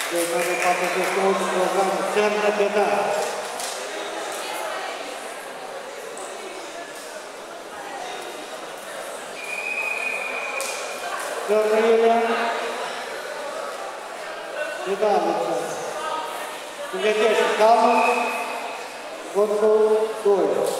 de care 48 kg, Semnă Bedan. Gărăirea Bedaniță. Pregătește calmul, votul 2.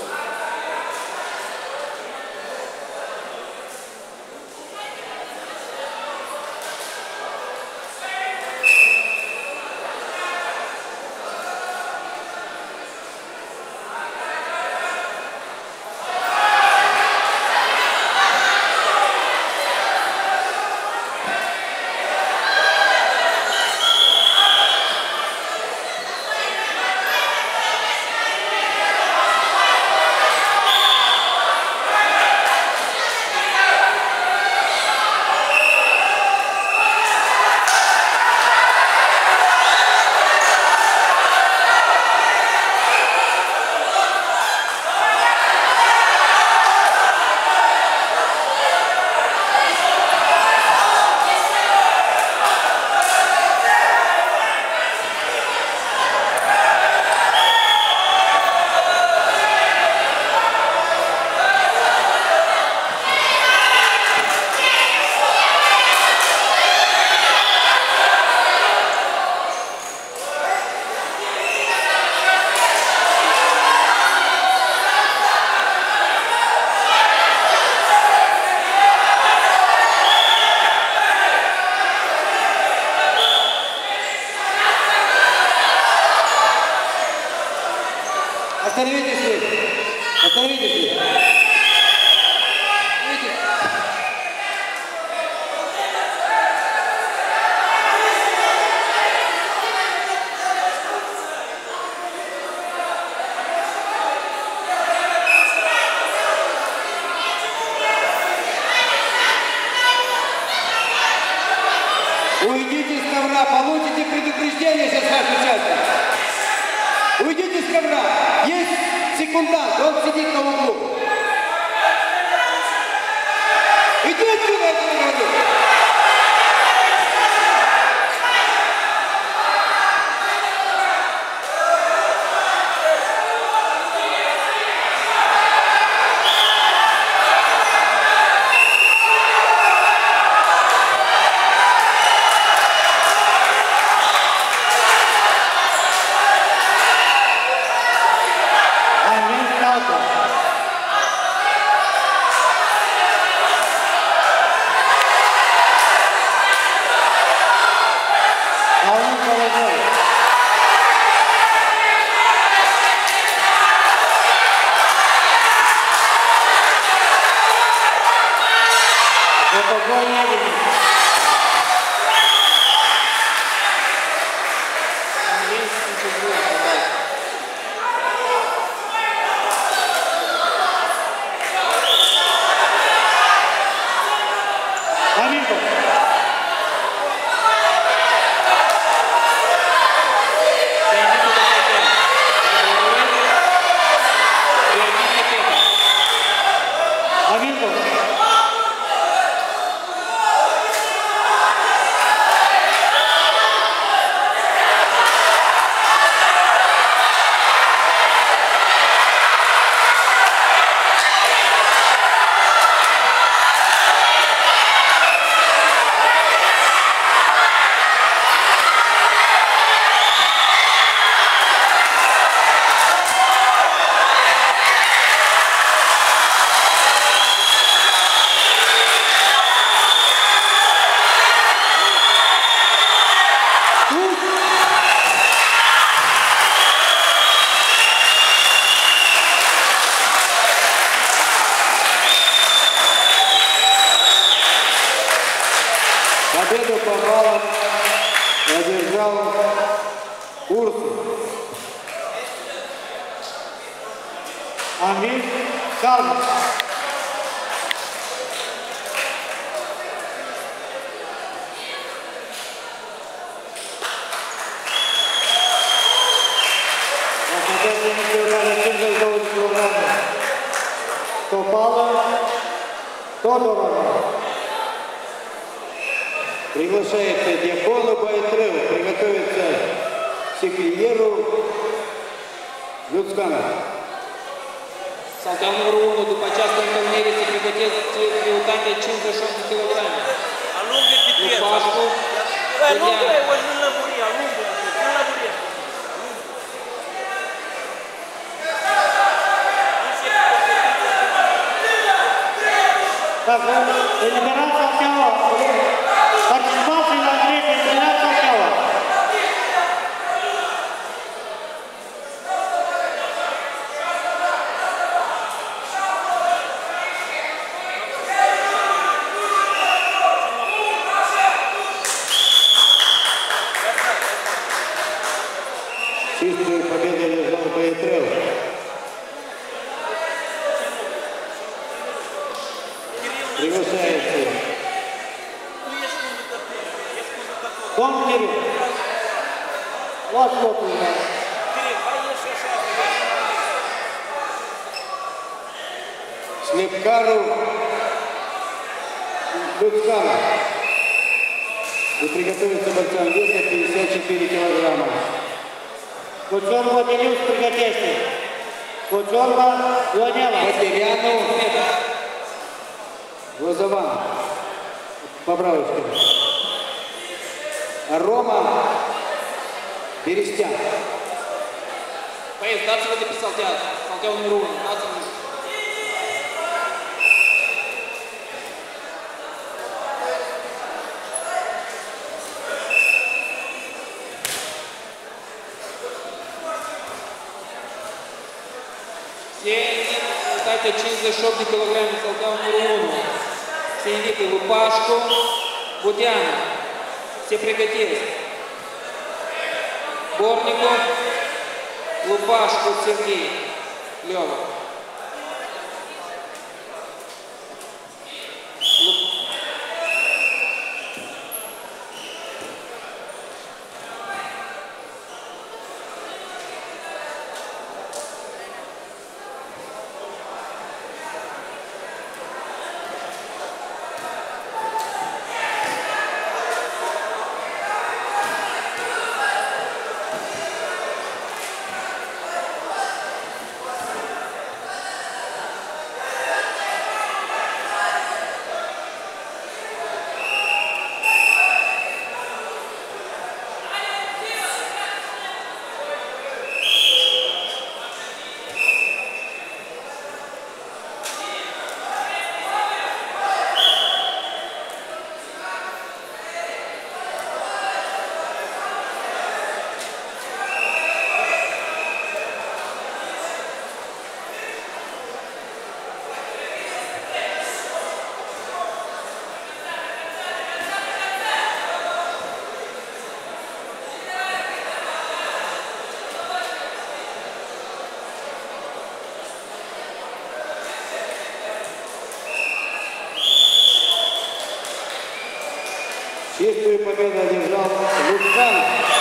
Остановитесь! Уйдите с ковра, получите предупреждение сейчас ваш участник. Уйдите с ковра. Есть секундант, он сидит на углу. Иди отсюда, я тебе говорю. Победу по баллам одержал Урсу. Амин Карлов. То пало, то дорого. Приглашается Дьякону Байтрев, приготовиться к Секвильеру Люцкана. Salteam numărul 1 după această întâlnire se pregătesc greutatea 56 kg. Alungă de piață. Pașcu, Alungă, o să lăburi, alungă, nu lăburi. Так, элиминация Салтява. Партicipații la trecere, eliminația Sалтява. Чистую победу одержал Байтрев. Приглашается Дом Кирилл. Вот у нас. Слепкару Люцкана. И приготовиться борцам веса 54 килограмма. Кучерова Денис приготовься. Кучерова Ионела. Матеряну Лозован. Поправочка. А Рома Берестян. Băieți, dați-vă de pe Saltea. Saltea numărul 1. Dați-vă. Uitați, 58 de kg, Saltea numărul 1. Se invită Lupașcu, Budeanu. Se pregătesc. Bornikov, Lupașcu, Serghei, Leova. Чистую победу одержал Люцкан.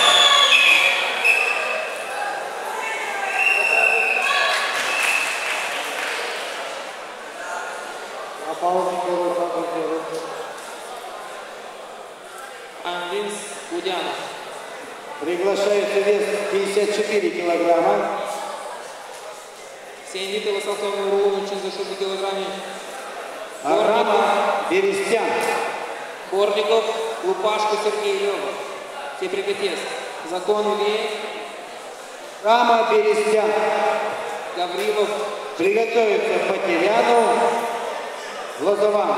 A învins Budeanu. Приглашается вес 54 килограмма. Se invită la Saltea numărul 1, 58 de kg. Рама Берестян. Bornikov, Lupașcu, Serghei, Leova. Se pregătesc. Zaconul ei, Рама Берестян. Gavrilov, Приготовиться Потеряну Лозован.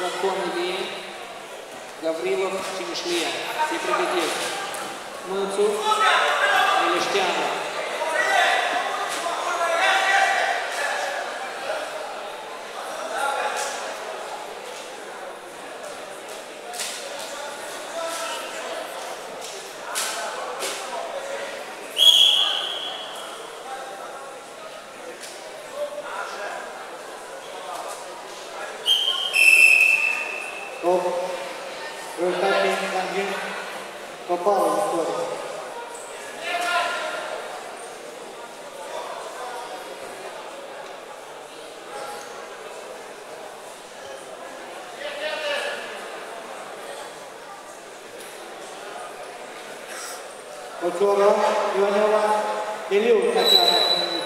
Законові, Гаврилов, Чемишлия. Все пригодятся. Мыльцу, Мелештяну. В результате Ангин попал в историю. Учора Ионова Илью сначала.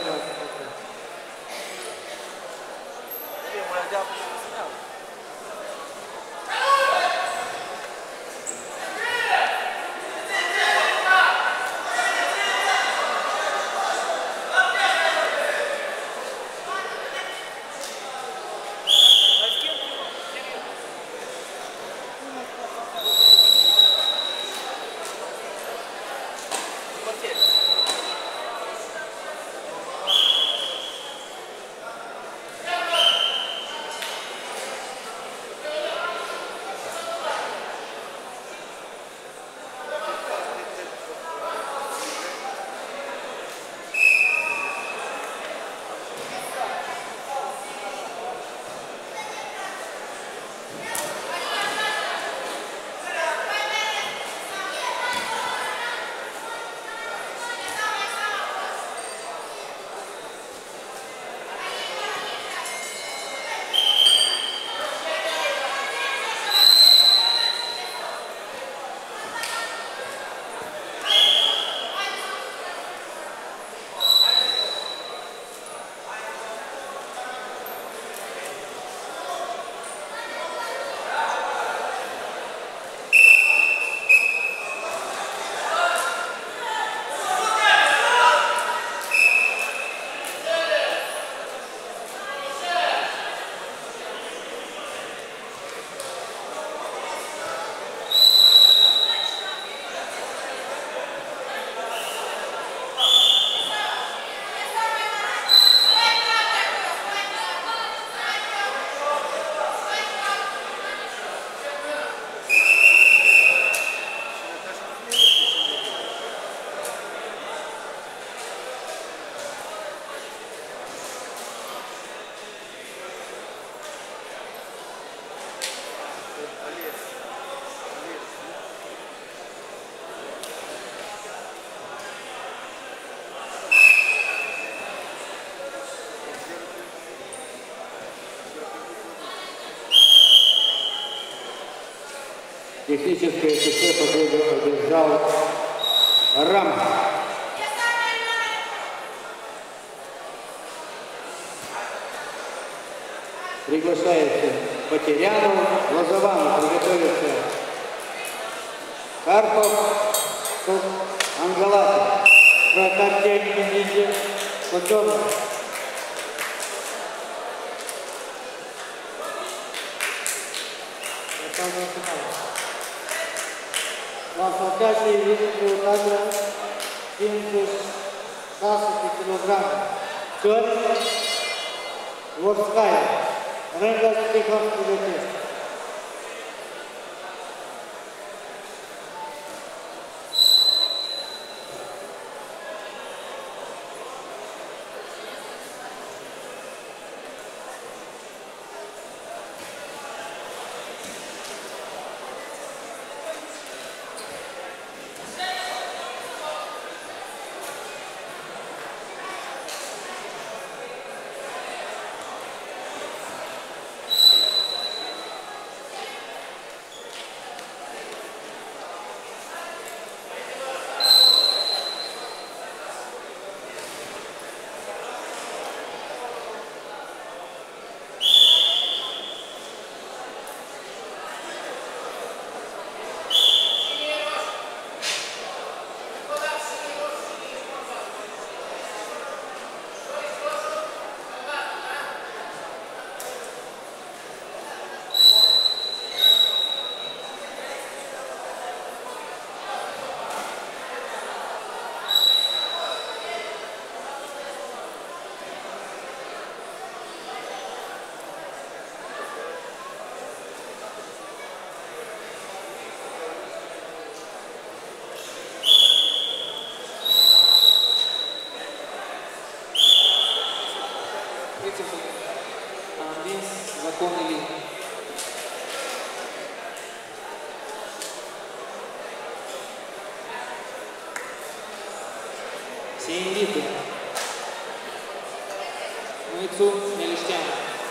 Техническое СС победу одержал Рам. Приглашается Потерянов, Лозованов, приготовится Карпов, Ангалатов. Вратарь Ниндзя Кочонов. В асфальтации весит также 76 килограмм. Черт, Ворская, Ренга Стиховский. Принципul a învins zaconul. Se invită Moițu Meleșteanu.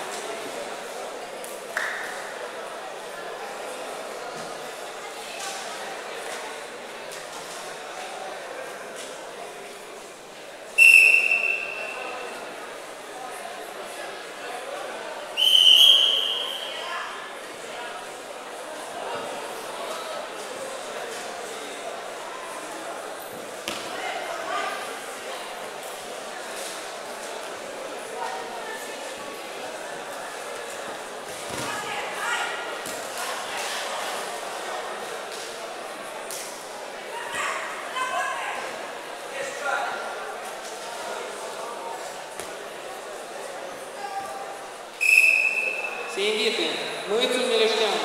Se invită Moițu Meleșteanu.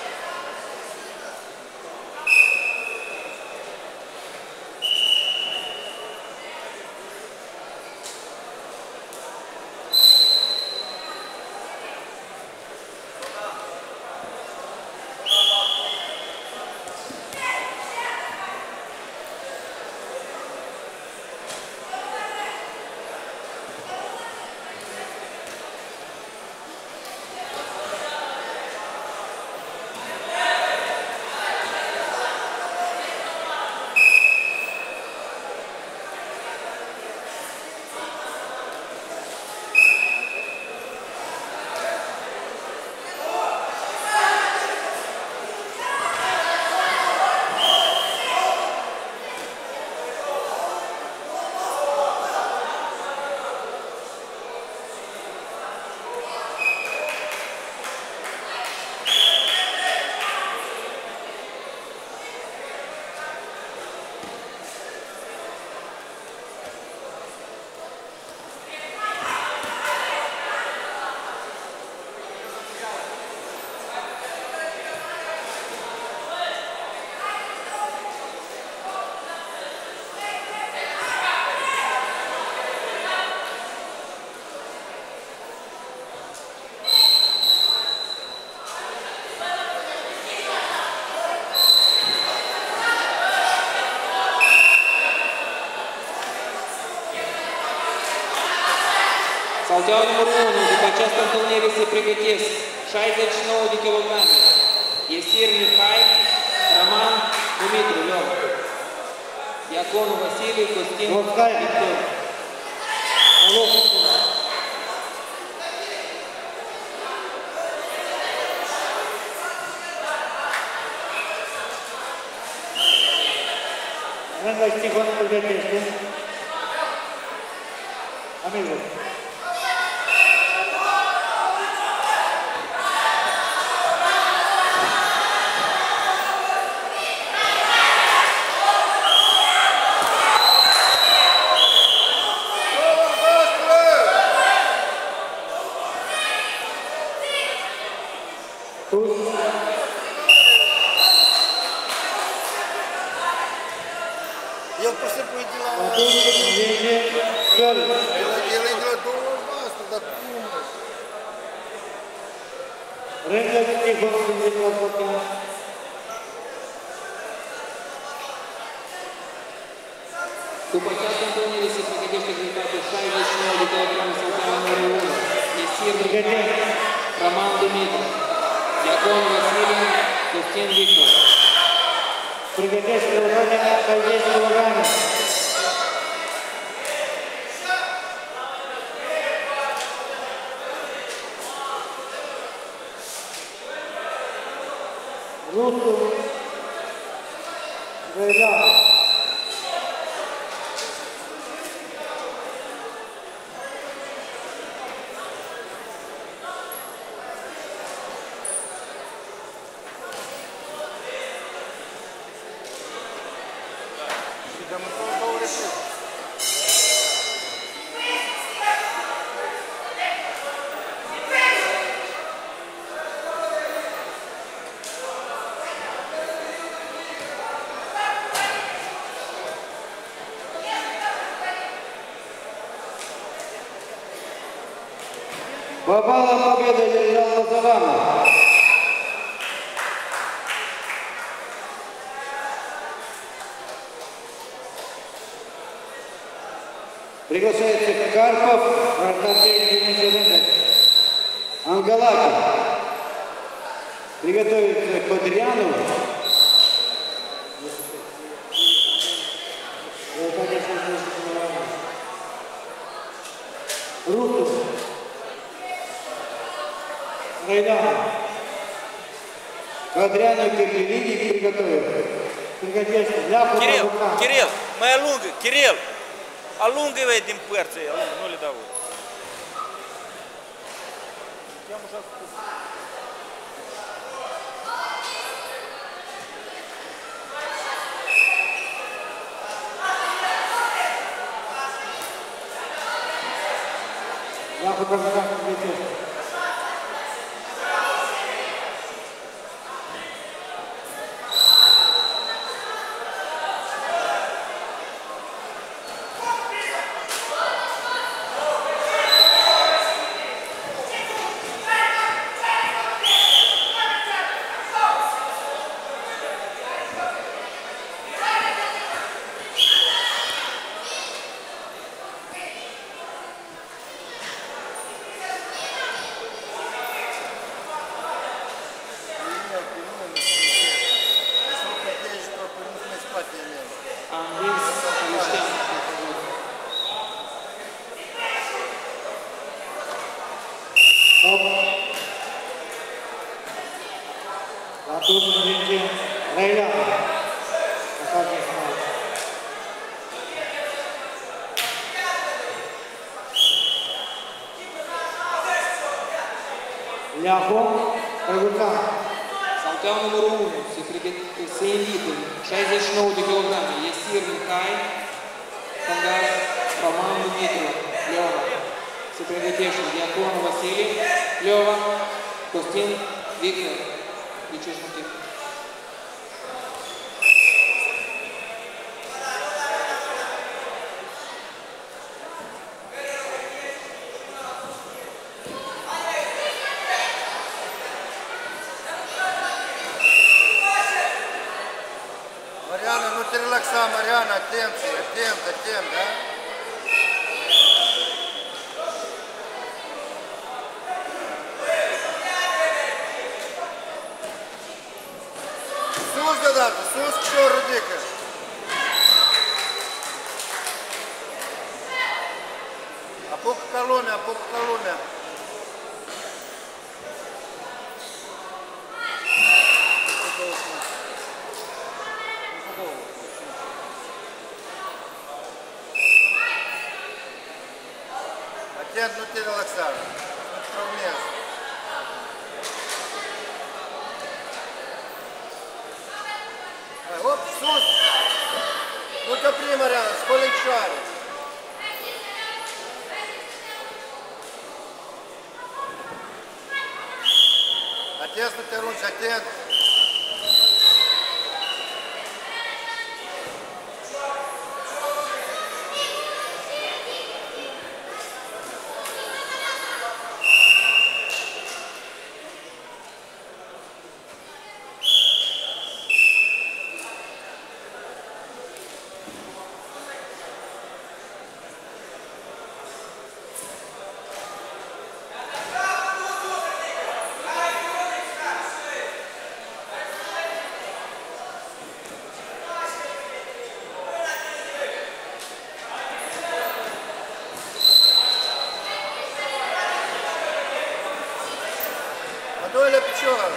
Salteaua numărul 1, după această întâlnire se pregătesc 69 de kilograme. Iesir Mihai, Roman Dumitru, Leon. Iaconu Vasile, Costin Victor. Lângă Stihon pregătește. Amigos. El pur și simplu e de la... Atunci vine Găl. El e de la 2 dar cum? Lângă Stihon pregătește la Fotin. După această întâlnire se pregătește rezultatul 69 de kilograme salteaua numărul 1. Iesir Mihai, Roman Dumitru. Iaconu Vasile, Costin Victor. Pregătește următoarea 60 kg. Rusul Găileanu. Dăm două reprize. По баллам победы одержала Лозована. Приглашается Карпов, Артем Ангалаки. Приготовится Подрянов. Рутов. Гайдан. Подрянов Кириллини приготовил. Приготовился. Ляпов. Кирилл, mai alungă, Kirill, alungă-i din părți, alungă, nu le dau. Ляпов приготовился. Salteaua numărul 1 se invită 69 de kilograme. Iesir Mihai, Sangar Roman Dumitru, Leova. Se pregătește Diaconu Vasile, Leova, Costin Victor. Deci ești motiv. Mariana, nu te relaxa, Mariana, atent, da? Sus deodată, sus piciorul ridică. Apucă ca lumea, apucă ca lumea. Atent, nu te relaxa, nu te traumezi. Hai, op, sus! Nu te opri, Mariana, scoli picioare. Atent, nu te arunci, atent. Doilea picior.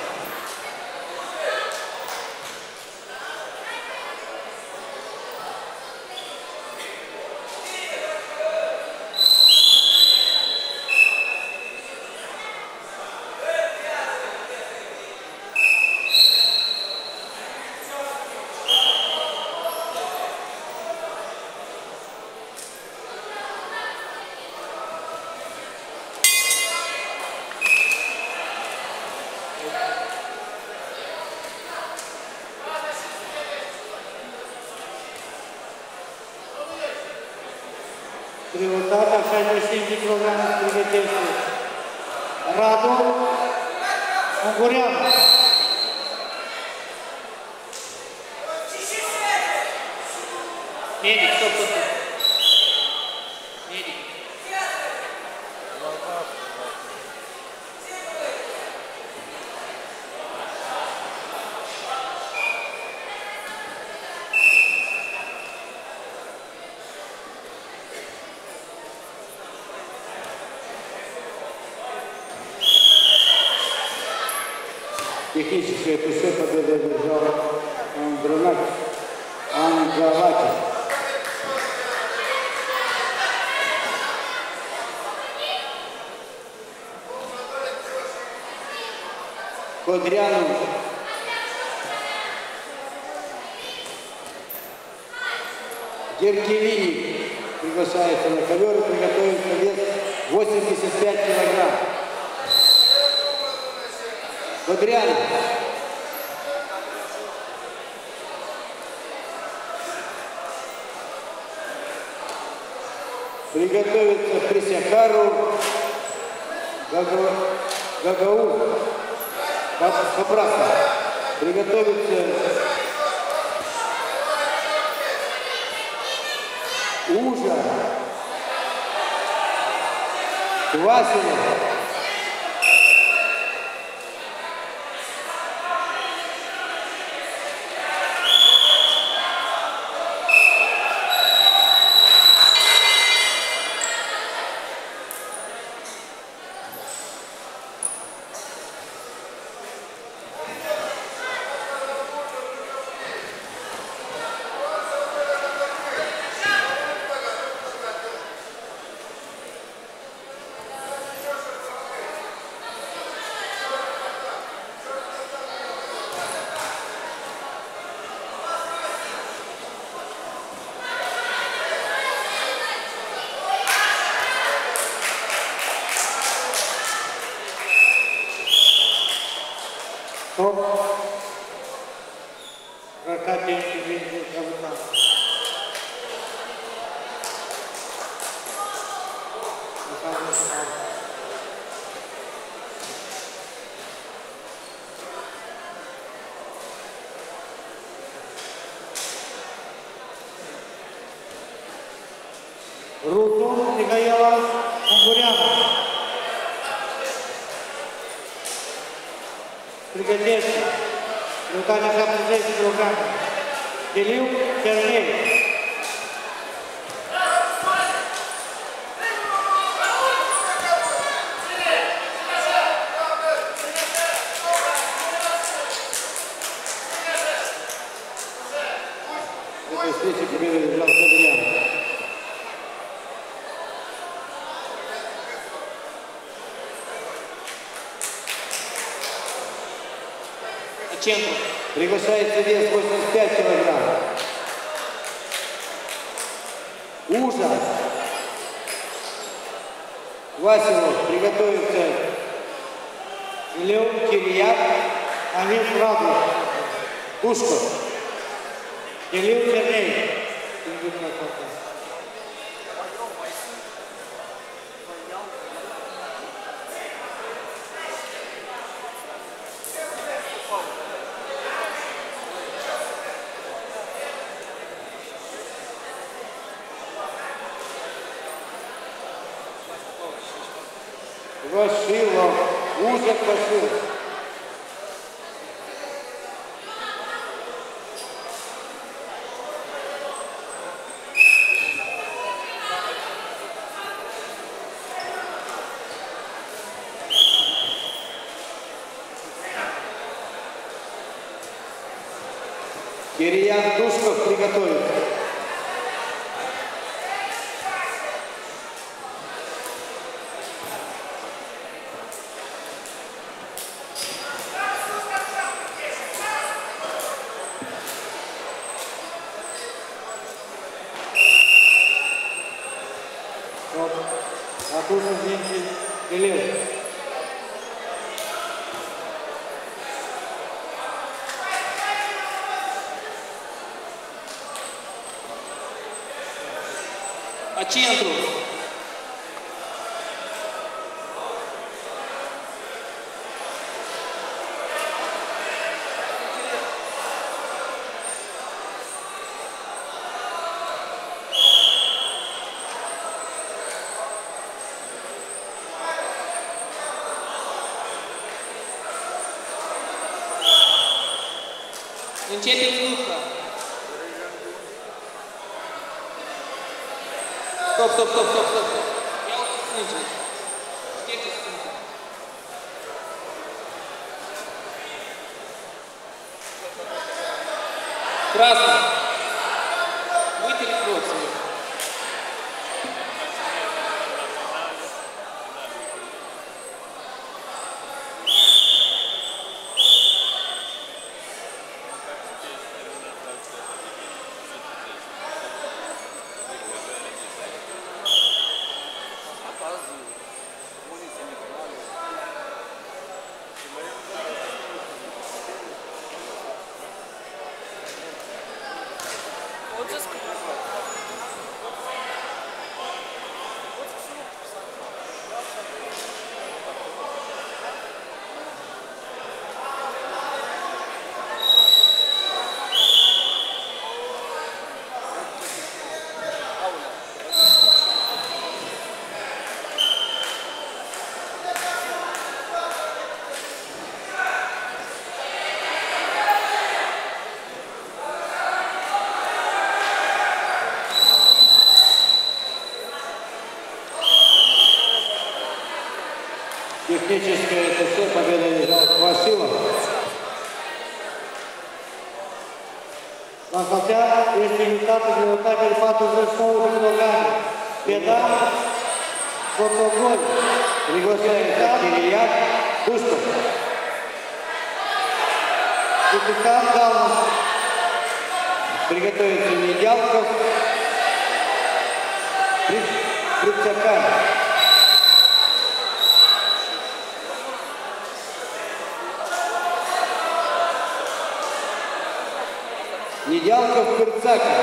Prioritatea 65 de kg pregătește. Radu Ungureanu. Medic, stop. Medic. Техническое ТС победу одержал Анджавати. Кодряну. Геркелини приглашается на ковер и приготовится вес 85 килограмм. Кодряну. Приготовится Присяхару Гагаул. Папраска. Приготовится Ужа. Квасина. Стоп. Прокатите везде кого-то. Рутун Михаила Унгуряна. Пригодится. Руками 66 килограмм. Делил Сергей. В этой встрече победу держал Кодряну. Ченко. Приглашается вес 85 килограмм. Ужас. Василов приготовится Лев Кирьяк. Амир Раду. Пушков. Делил Сергей. Вашилов. Ужас Вашилов. Кириян Душков приготовится. Атуша Зинчи Делил. По центру. Începeți lupta. Stop. Ia uite sânge. Ștergeți sânge. Красный. Вытери кровь себе. Техническое это все, победа лежала Квасилов. Константин este invitatul de luptare 49 de kg. Pedal Fotogol. Приглашается Кирияк Пустов. Депутат Галмас. Приготовится Недялков. Прицакан. Недялков, Кырцаков.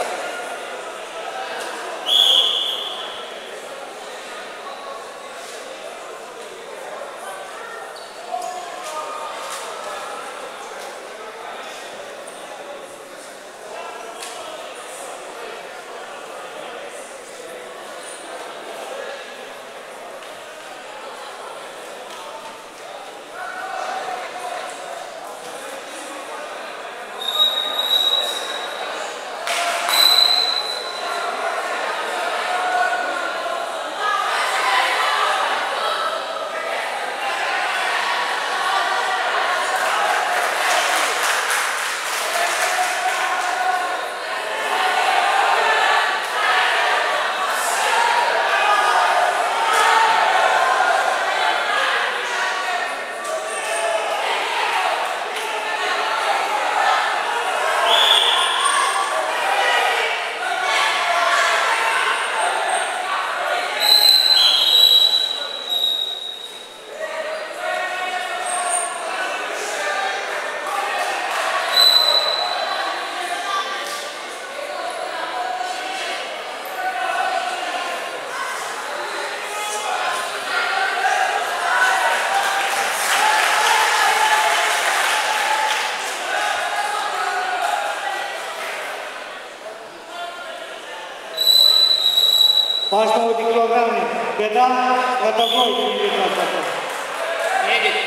Важного килограмме. Беда, это бой, Медик.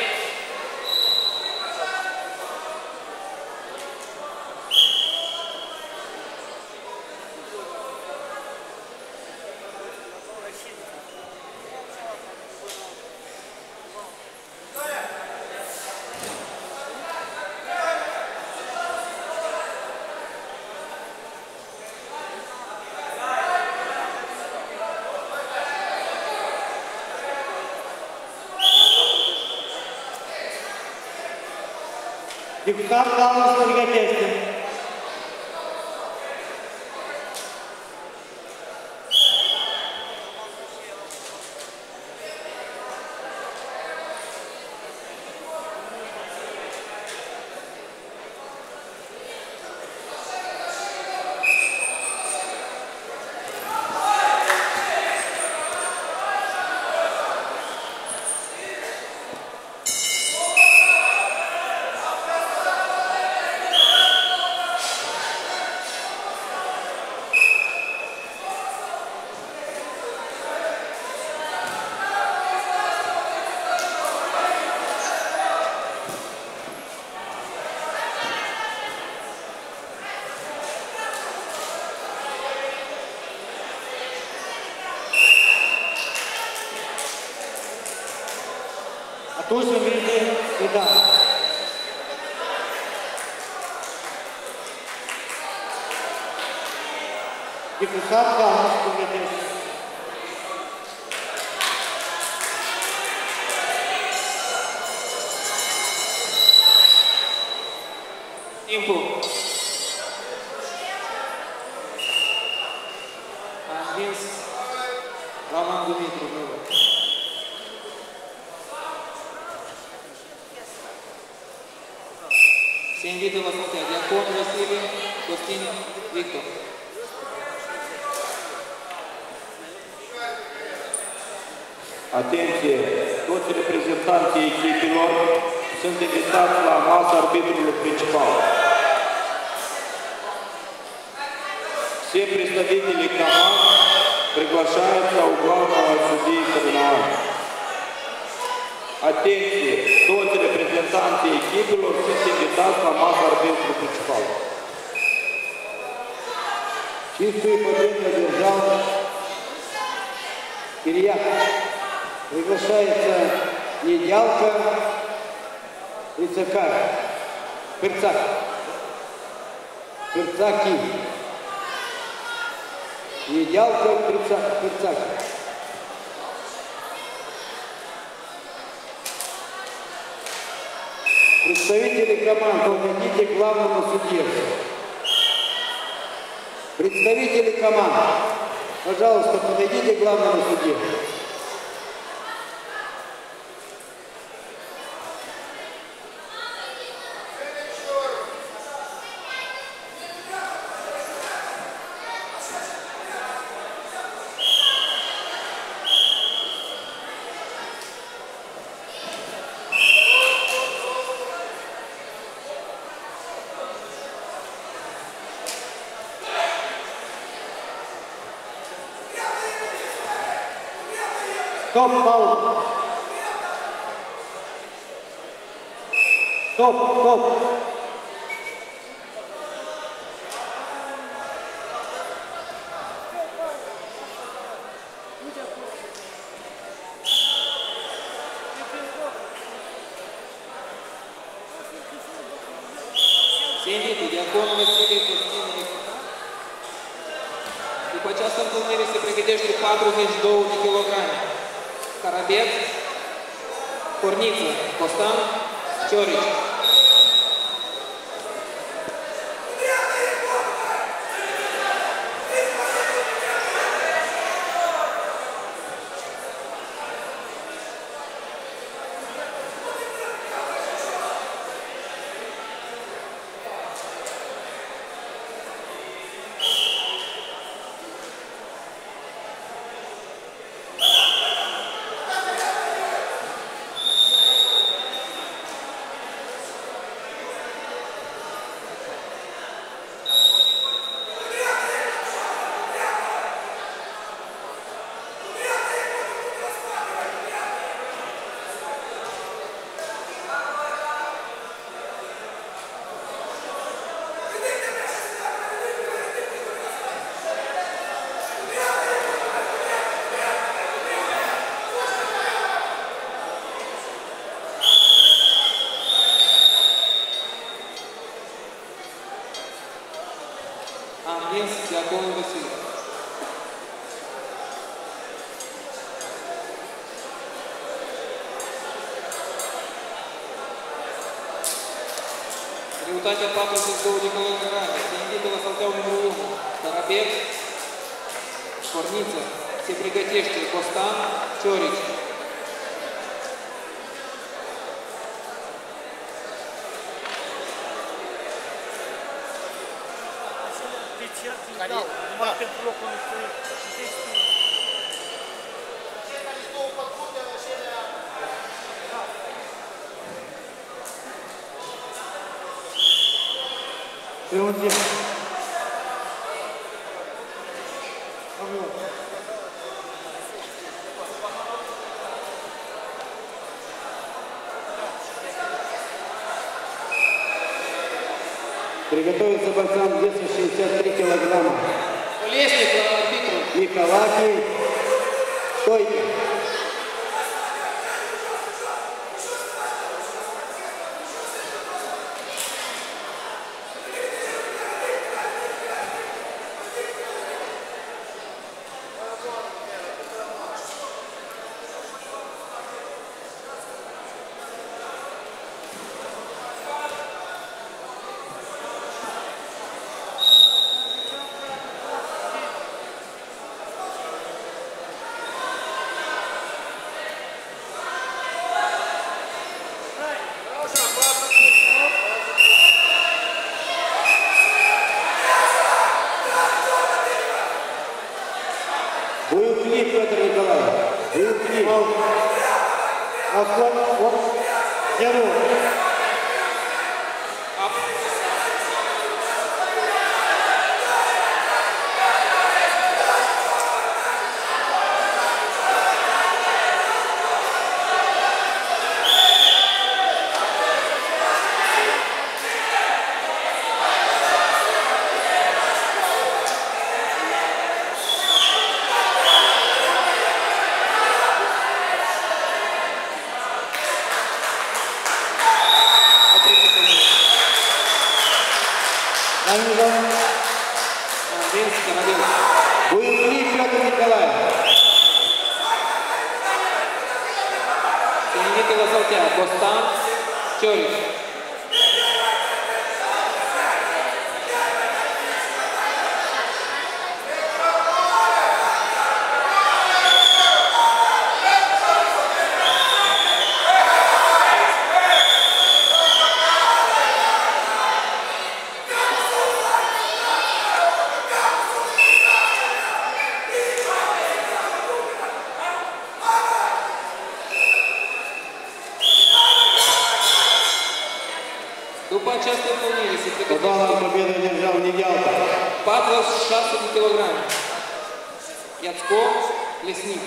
Депутат Галмас Патриотистов. Туз в виде льда. Депутат Галмовский ведет. Timpul. A învins Roman Dumitru. Se invită la saltea Diacon Vasile, Costin Victor. Atenție! Toți reprezentanții echipelor sunt invitați la masa arbitrului principal. Все представители команд приглашаются у главного судьи соревнований. Atenție! Toți reprezentanții echipelor sunt invitați la masa arbitrului principal. Чистую победу одержал Илья. Приглашается Недялка, Ицака, Перцак. Перцаки. Недялка, Перцак. Представители команд, подойдите к главному судье. Представители команд, пожалуйста, подойдите к главному судье. Стоп, пауза. Стоп. Se invită Diacon Vasile, Costin Victor. După această întâlnire se pregătește 42 de kilograme. Карабец, Корница, Костан, Чорич. A învins Diacon Vasile. Greutatea 42 de kilograme. Se invită la salteaua numărul 1. Карабец, Corniță. Se pregătește Costan, Ciorici. Numai pentru locul ăsta. Pe unde? Приготовиться бойцам 263 килограмма. Колесник, арбитру. Николаки, стойка. Герой. Буйный Петр Николаев. Никола Салтя, Костан, Чорич. După această întâlnire se Главную pregătește победу одержал Нигялка. 46 de kilograme. Iațco, Lesnic.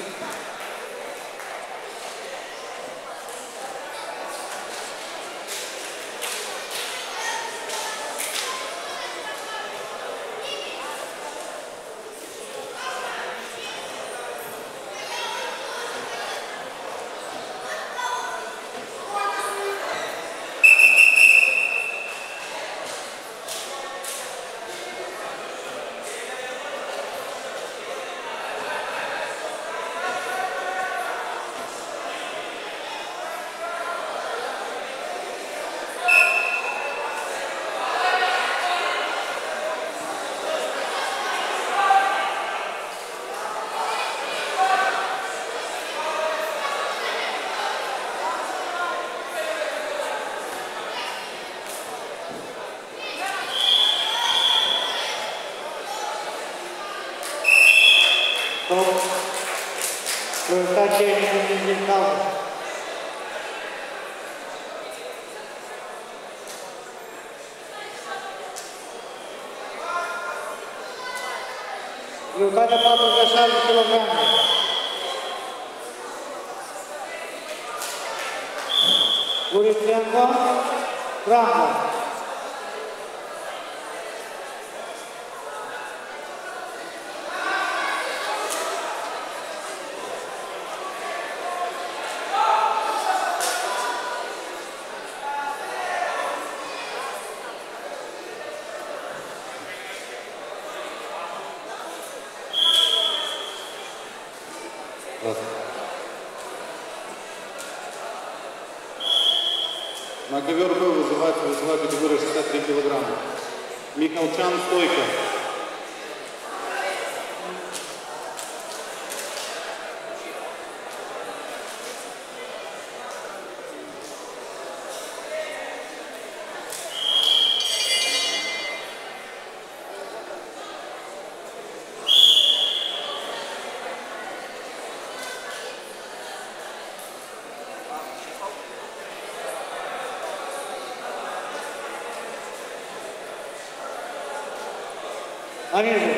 Привлекание индивидуалов. Привлекание 56 килограммов. Гуриценко, Франко. На ковер Б вызывается весовая категория 63 килограмма. Михалчан, стойка. Аминь.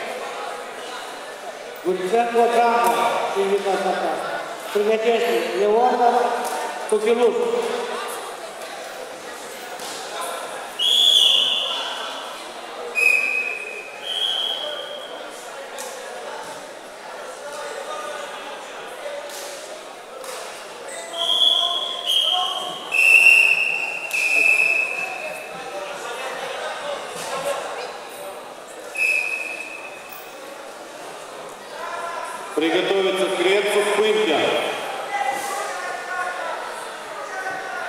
Гуриценко, Франко, индивидуально. Привлекение Леонов, Купилус. Приготовиться к Грецу, Пымпя.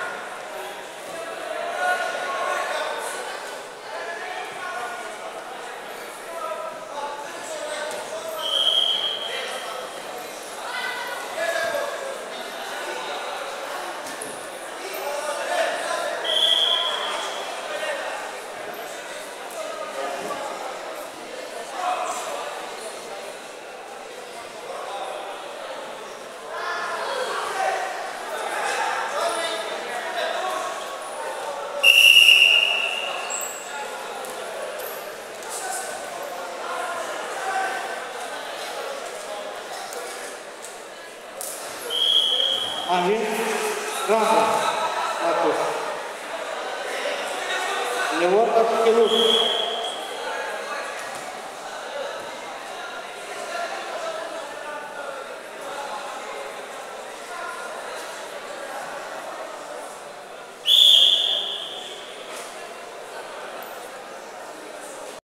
Angel Granda. Acum. Leon Archeluș.